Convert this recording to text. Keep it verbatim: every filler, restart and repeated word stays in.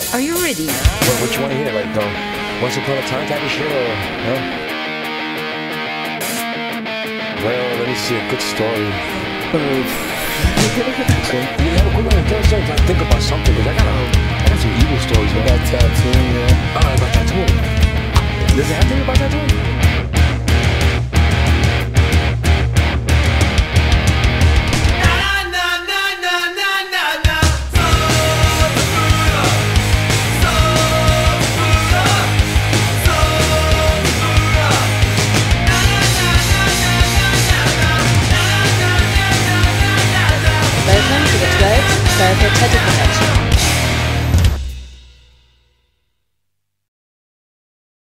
Are you ready? What, what you want to hear? Like, um, once upon a time type of shit, or, huh? Well, let me see, a good story. Okay. Yeah, we're gonna tell us something. Think about something, because I got, um, I got some evil stories, man. About tattooing, yeah. Oh, about tattooing. Does it have to be about tattooing? Welcome to the twelfth Circuit Tattoo Convention.